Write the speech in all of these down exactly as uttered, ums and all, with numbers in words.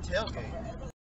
tailgate.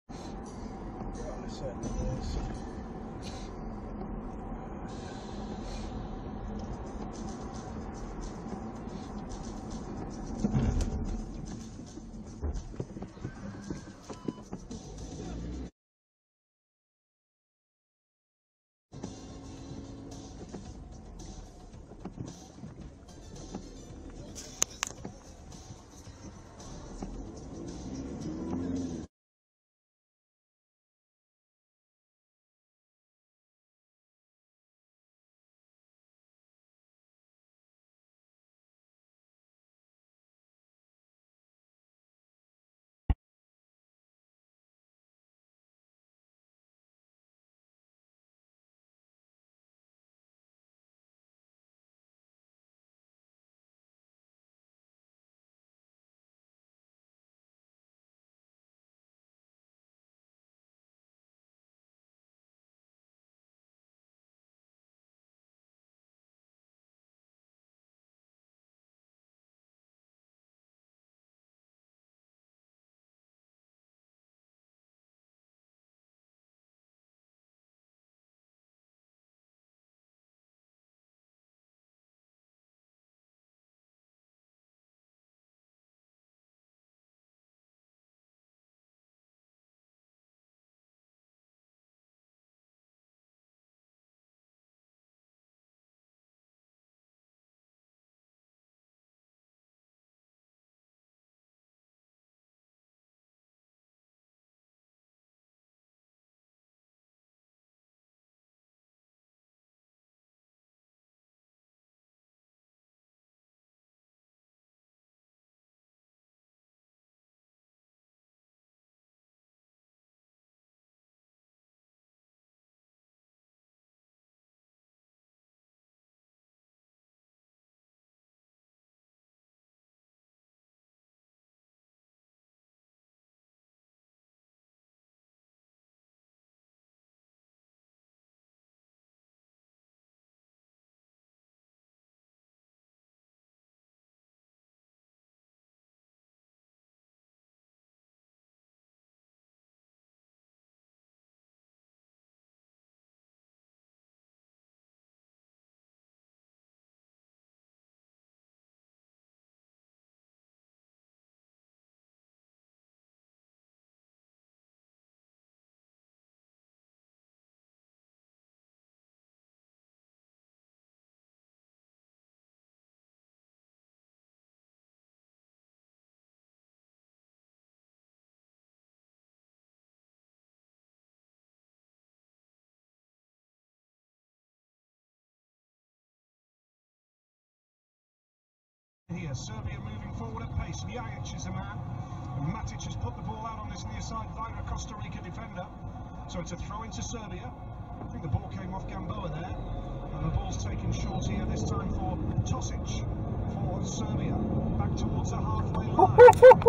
Here, Serbia moving forward at pace. Ljajic is a man, and Matic has put the ball out on this near side via a Costa Rica defender. So it's a throw into Serbia. I think the ball came off Gamboa there, and the ball's taken short here, this time for Tosic for Serbia. Back towards the halfway line.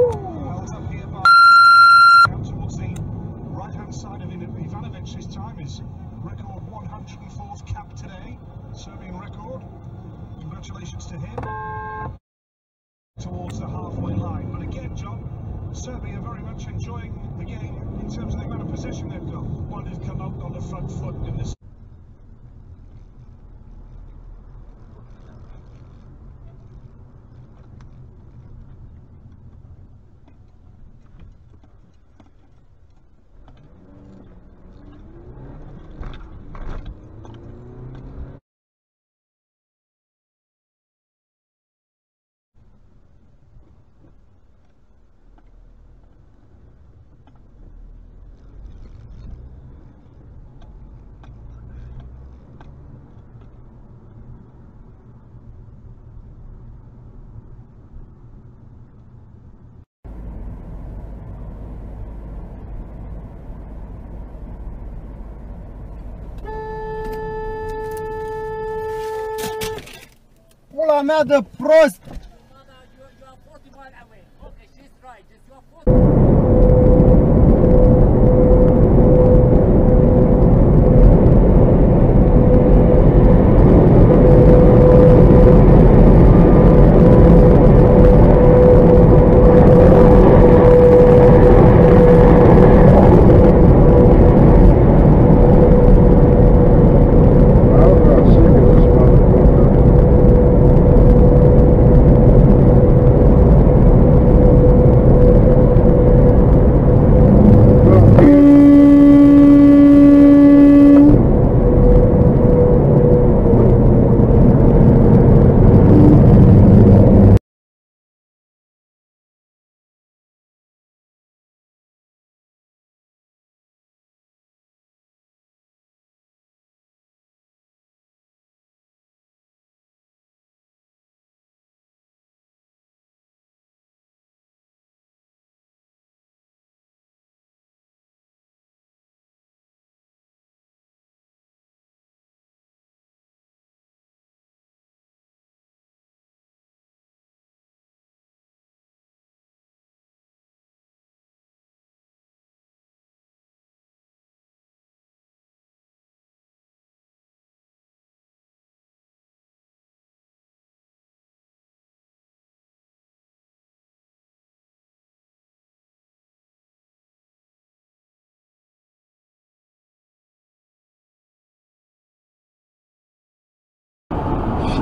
Held up here by out towards the right-hand side of Ivanovic this time. His record one hundred and fourth cap today, Serbian record. Congratulations to him. Towards the halfway line, but again, John, Serbia very much enjoying the game in terms of the amount of possession they've got. Well, they've come out on the front foot in this. Pula mea de prost!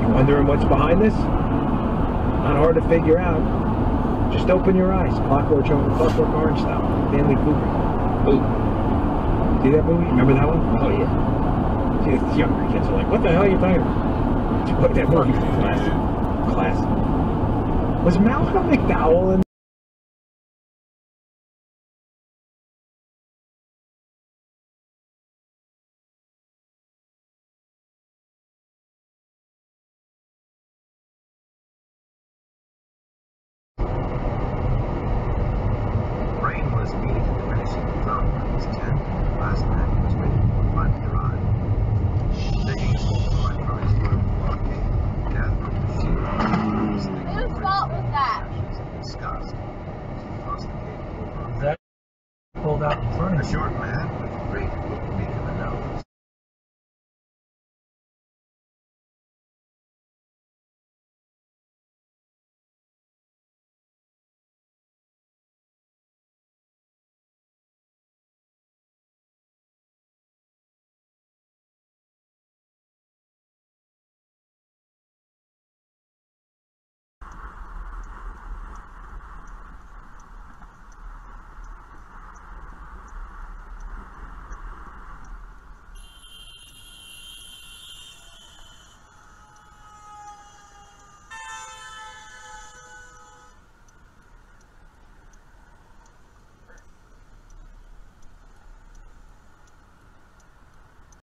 Wondering what's behind this? Not hard to figure out. Just open your eyes. Clockwork, Clockwork Orange style. Stanley Kubrick. Ooh. See that movie? Remember that one? Oh yeah. See, the younger kids are like, what the hell are you talking about? What that movie? Classic. Classic. Was Malcolm McDowell in? Rain was needed to finish the drum on his tent. Last night he was waiting for fun to arrive. Digging his blood from his room blockade, gathering the sheep, Whose fault was that? in disgust. He tossed the cake over. That pulled out in front The of you. short man